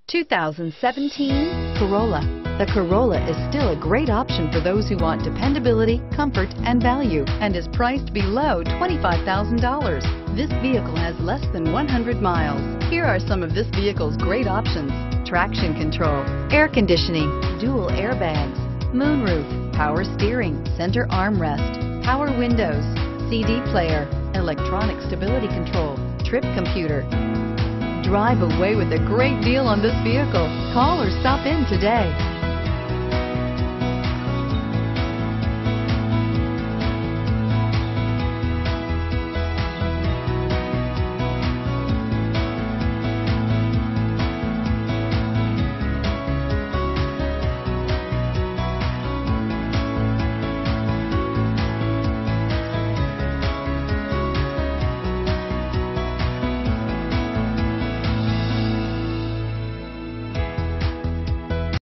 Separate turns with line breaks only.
2017 Corolla. The Corolla is still a great option for those who want dependability, comfort, and value, and is priced below $25,000. This vehicle has less than 100 miles. Here are some of this vehicle's great options: traction control, air conditioning, dual airbags, moonroof, power steering, center armrest, power windows, CD player, electronic stability control, trip computer. Drive away with a great deal on this vehicle. Call or stop in today.